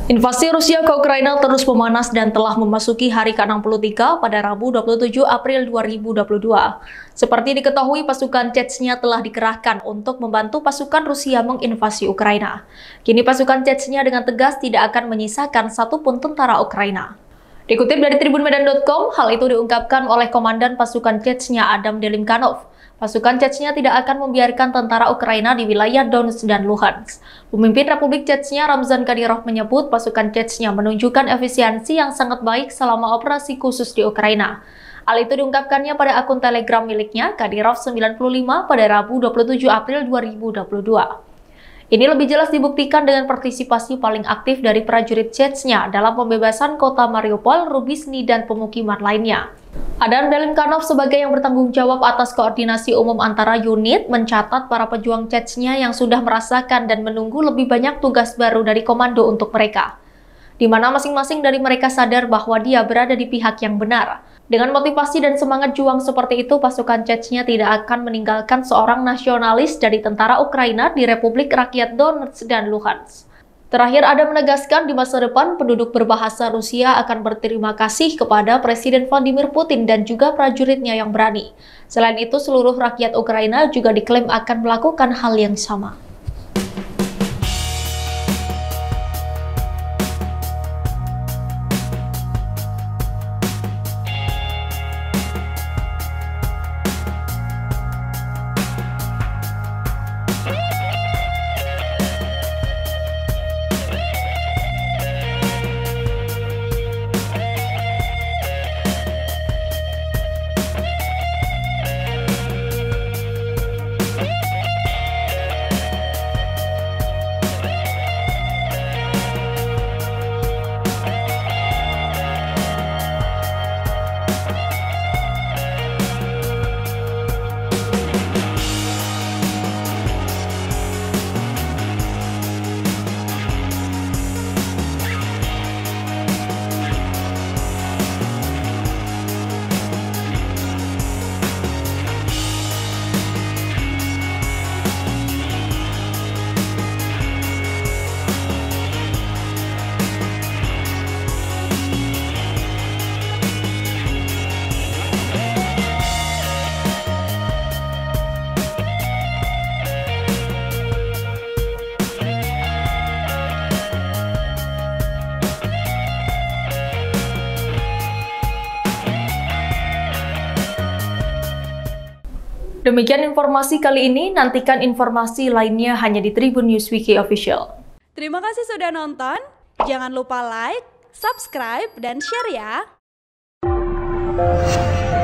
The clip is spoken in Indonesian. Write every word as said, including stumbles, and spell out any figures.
Invasi Rusia ke Ukraina terus memanas dan telah memasuki hari ke enam puluh tiga pada Rabu dua puluh tujuh April dua ribu dua puluh dua. Seperti diketahui, pasukan Chechnya telah dikerahkan untuk membantu pasukan Rusia menginvasi Ukraina. Kini pasukan Chechnya dengan tegas tidak akan menyisakan satupun tentara Ukraina. Dikutip dari tribun medan titik com, hal itu diungkapkan oleh Komandan Pasukan Chechnya Adam Delimkanov. Pasukan Chechnya tidak akan membiarkan tentara Ukraina di wilayah Donetsk dan Luhansk. Pemimpin Republik Chechnya Ramzan Kadyrov menyebut pasukan Chechnya menunjukkan efisiensi yang sangat baik selama operasi khusus di Ukraina. Hal itu diungkapkannya pada akun Telegram miliknya Kadyrov sembilan puluh lima pada Rabu dua puluh tujuh April dua ribu dua puluh dua. Ini lebih jelas dibuktikan dengan partisipasi paling aktif dari prajurit Chechnya dalam pembebasan kota Mariupol, Rubizny, dan pemukiman lainnya. Adam Delimkanov sebagai yang bertanggung jawab atas koordinasi umum antara unit mencatat para pejuang Chechnya yang sudah merasakan dan menunggu lebih banyak tugas baru dari komando untuk mereka, di mana masing-masing dari mereka sadar bahwa dia berada di pihak yang benar. Dengan motivasi dan semangat juang seperti itu, pasukan Chechnya tidak akan meninggalkan seorang nasionalis dari tentara Ukraina di Republik Rakyat Donetsk dan Luhansk. Terakhir, ada menegaskan di masa depan penduduk berbahasa Rusia akan berterima kasih kepada Presiden Vladimir Putin dan juga prajuritnya yang berani. Selain itu, seluruh rakyat Ukraina juga diklaim akan melakukan hal yang sama. Demikian informasi kali ini, nantikan informasi lainnya hanya di Tribun News Wiki Official. Terima kasih sudah nonton, jangan lupa like, subscribe, dan share ya!